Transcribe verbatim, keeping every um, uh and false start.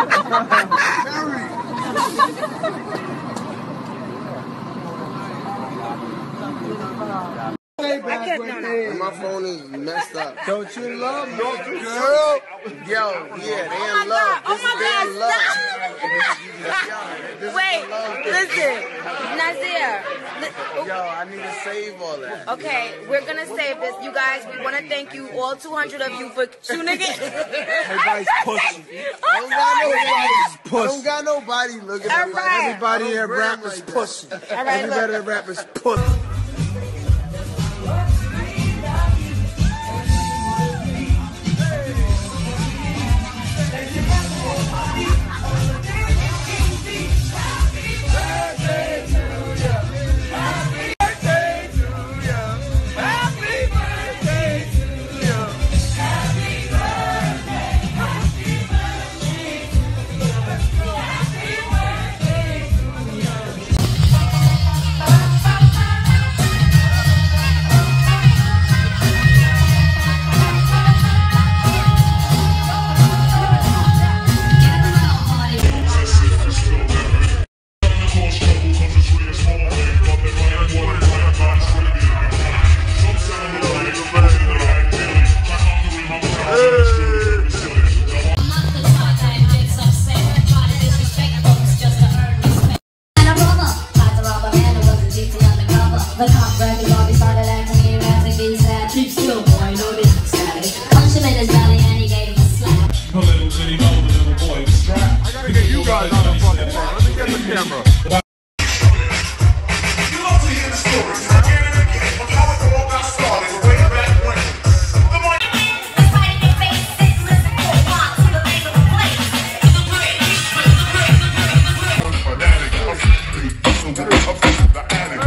I can't, no, no. My phone is messed up. Don't you love me, Girl? Yo, yeah, they Oh in my love. God. This Oh my is God. love. This Wait, is love. listen, Nazir. Li Yo, I need to save all that. Okay, we're gonna save this. You guys, we want to thank you, all two hundred of you, for tuning in. Everybody's pussy. I don't got nobody. I Pussy. don't got nobody looking All at me like right. Everybody I that don't rap gram is like that. pussy. All right, Everybody look. that rap is pussy. The cop bragging Bobby started acting erratically sad. Keep still, boy, no disrespect. Punched him in his belly and he gave him a slap. A little bitty know the little boy was strapped. I gotta get you guys on the fucking thing. Let me get the camera. You love to hear the stories again and again of how it all got started way back when. The money. Right in your face, sit, listen, pull, pop, to the face of the place. To the brain, the brain, the brain, the brain, the brain. Fanatic, a freak, so we're up to the attic.